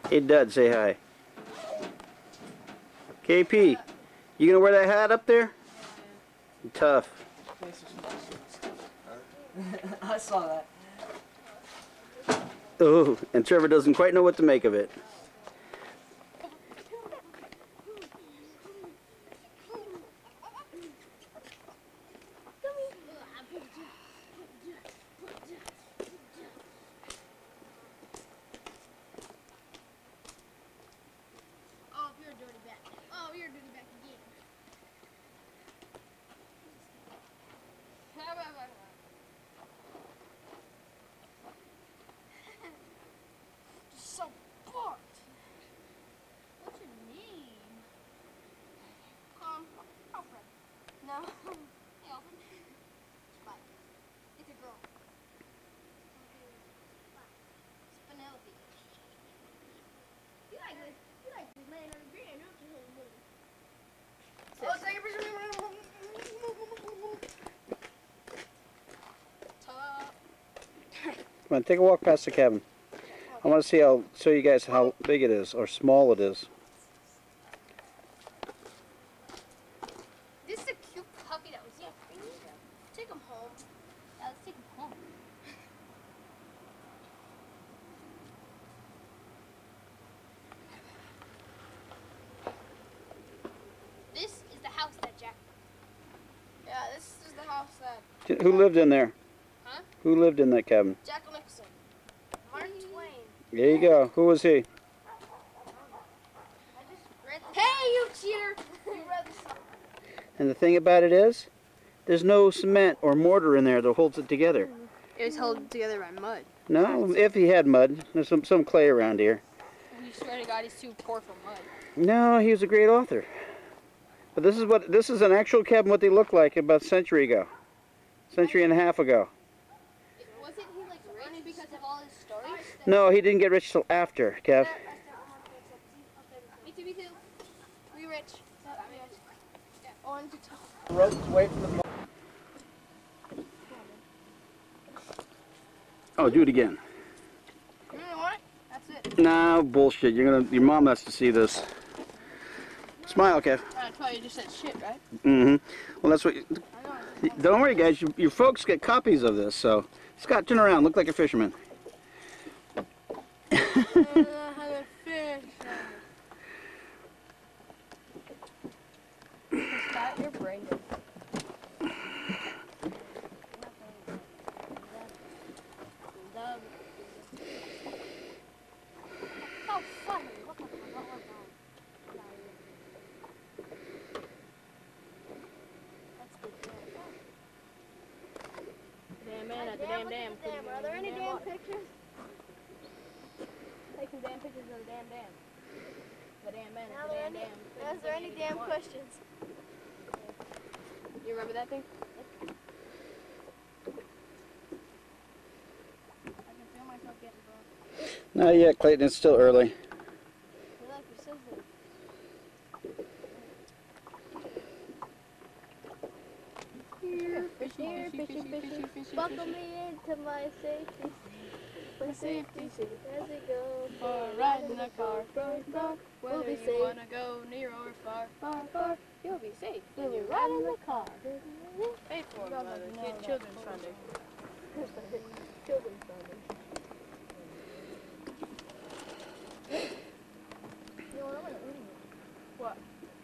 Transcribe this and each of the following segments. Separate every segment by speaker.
Speaker 1: Hey Dud, say hi. KP, you gonna wear that hat up there? Tough.
Speaker 2: I saw that.
Speaker 1: Oh, and Trevor doesn't quite know what to make of it.
Speaker 3: Oh, you're a dirty back. Oh, you're a dirty back again. Just so bored. What's your name? Alfred. No. Hey, Alfred. Bye. It's a girl. It's Penelope. You like laying on the ground, don't you, little boy? Oh, take a picture of me.
Speaker 1: Come on, take a walk past the cabin. I want to show you guys how big it is, or small it is.
Speaker 3: This is a cute puppy that was here. Take him home. Yeah, let's take him home. This is the house that Jack. Yeah, this is the house that.
Speaker 1: Who lived in there?
Speaker 3: Huh?
Speaker 1: Who lived in that cabin?
Speaker 3: Jack Nicholson. Mark Twain.
Speaker 1: There you go. Who was he?
Speaker 3: Hey, you cheater! You read the song.
Speaker 1: And the thing about it is, there's no cement or mortar in there that holds it together.
Speaker 4: It was held together by mud.
Speaker 1: No, if he had mud. There's some clay around here.
Speaker 4: You swear to God he's too poor for mud.
Speaker 1: No, he was a great author. But this is an actual cabin what they looked like about a century ago. Century and a half ago.
Speaker 3: Wasn't he like rich because of all his stories?
Speaker 1: No, he didn't get rich till after, Kev.
Speaker 3: Me too, me too. We rich. Yeah. On to talk.
Speaker 2: Ropes away from the boat.
Speaker 1: Oh, do it again.
Speaker 3: You know what? That's it.
Speaker 1: No, bullshit. Your mom has to see this. Smile, Kev.
Speaker 4: That's why you just said shit, right?
Speaker 1: Mm-hmm. Well, that's what...
Speaker 3: I know.
Speaker 1: Don't worry, guys. Your folks get copies of this, so... Scott, turn around. Look like a fisherman.
Speaker 4: Scott, you're brain.
Speaker 3: How funny. Look at that.
Speaker 4: Damn man at the damn dam.
Speaker 3: Are there any damn pictures?
Speaker 4: Take some damn pictures of the damn dam. The damn man
Speaker 3: Now,
Speaker 4: at the damn dam.
Speaker 3: is there any damn questions?
Speaker 4: You remember that thing?
Speaker 3: I can feel myself getting broke.
Speaker 1: Not yet, Clayton. It's still early.
Speaker 3: I feel like your scissors.
Speaker 4: Fishing.
Speaker 3: Buckle me into my safety seat as we go
Speaker 4: For a ride in the car, whether
Speaker 3: be
Speaker 4: you
Speaker 3: safe.
Speaker 4: wanna go near or far, you'll be safe when you ride in the car. Paid for by the Children's Foundation.
Speaker 3: Children's Foundation. You know what? I'm gonna eat it.
Speaker 4: What?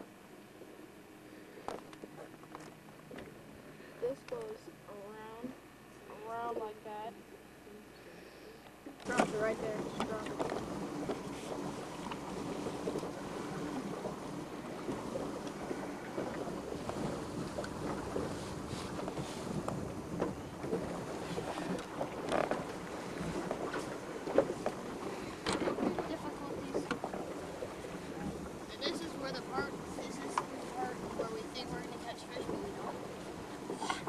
Speaker 4: This goes around like that. Drop it right there. Just drop it.
Speaker 3: Difficulties. And this is where the part where we think we're gonna catch fish, but we don't.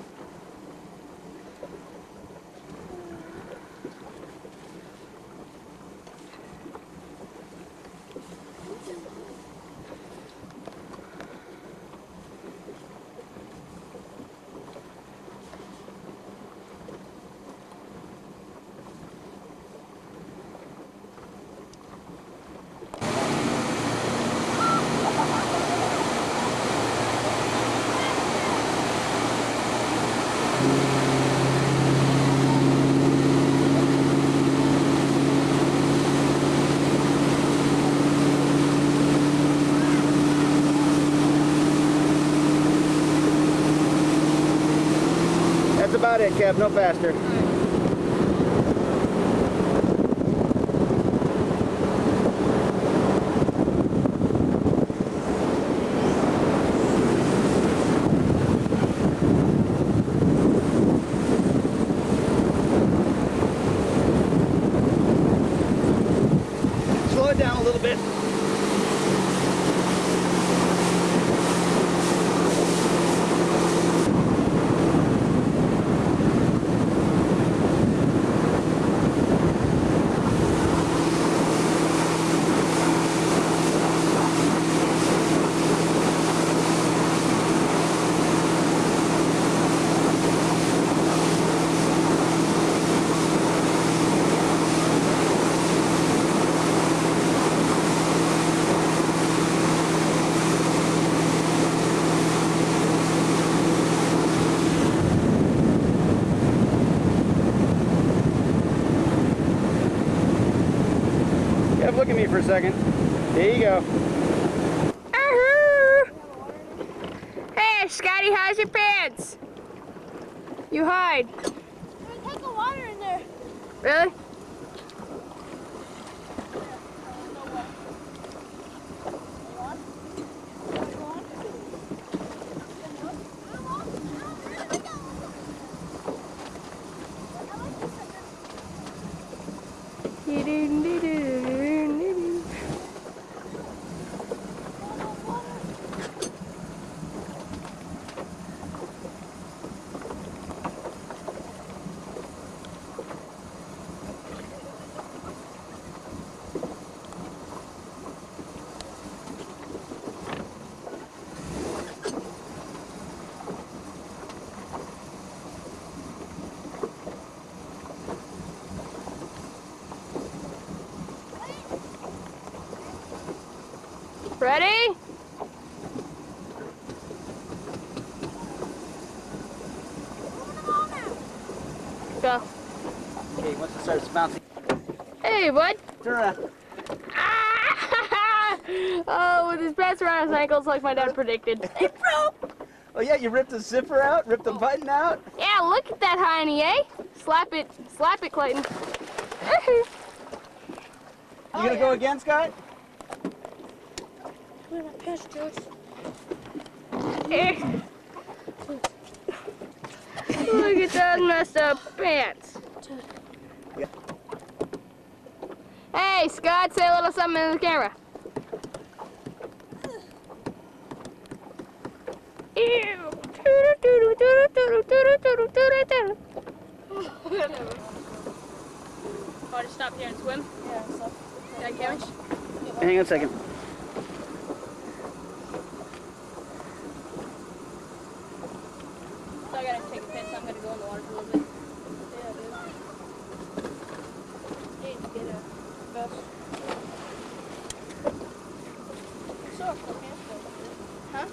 Speaker 1: about it, Kev. No faster. Slow it down a little bit. Kev, look at me for a second. There you go.
Speaker 4: Hey, Scotty, how's your pants? You hide.
Speaker 3: There's a tank of water in there.
Speaker 4: Really? Ready? Go.
Speaker 1: Okay, once it starts bouncing,
Speaker 4: Hey, bud.
Speaker 1: turn around.
Speaker 4: Ah! Oh, with his pants around his ankles like my dad predicted. It broke.
Speaker 1: Oh yeah, you ripped the zipper out, ripped the button out.
Speaker 4: Yeah, look at that, hiney, eh? Slap it, Clayton.
Speaker 1: You gonna go again, Scott?
Speaker 4: Look at those messed up pants.
Speaker 1: Yeah.
Speaker 4: Hey, Scott, say a little something in the camera. Ew. Oh, to stop here and swim?
Speaker 2: Yeah, so.
Speaker 4: That damage?
Speaker 1: Hang on a second.
Speaker 4: So I gotta take a piss, so I'm gonna go in the water for a little bit.
Speaker 2: Yeah, dude. Need to get a vest. So,
Speaker 4: Huh?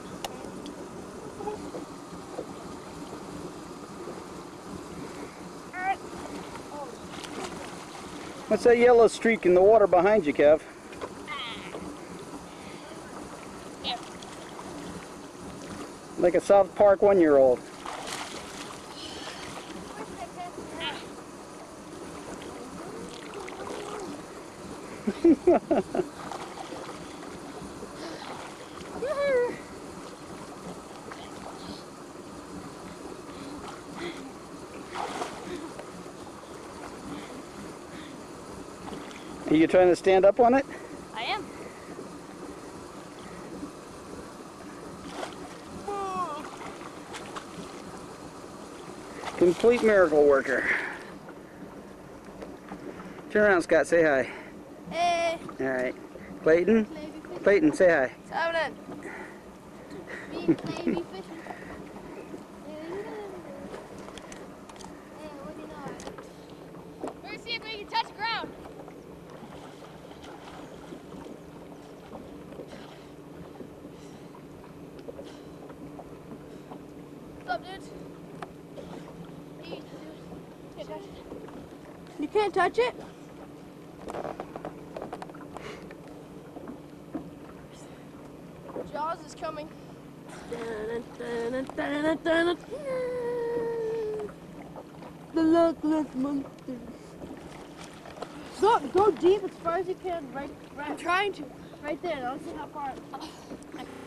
Speaker 1: What's that yellow streak in the water behind you, Kev?
Speaker 4: Yeah.
Speaker 1: Like a South Park 1-year-old. Are you trying to stand up on it?
Speaker 4: I am.
Speaker 1: Complete miracle worker. Turn around, Scott. Say hi.
Speaker 3: Hey,
Speaker 1: All right. Clayton?
Speaker 3: maybe fishing.
Speaker 1: Clayton, say hi.
Speaker 4: What's happening?
Speaker 3: Maybe fishing. Hey, what do you know?
Speaker 4: We're gonna see if we can touch the ground. What's up, dudes?
Speaker 3: You can't touch it?
Speaker 4: Jaws is coming. The luckless monster. Go deep as far as you can. Right.
Speaker 2: I'm trying to.
Speaker 4: Right there. Let's see how far.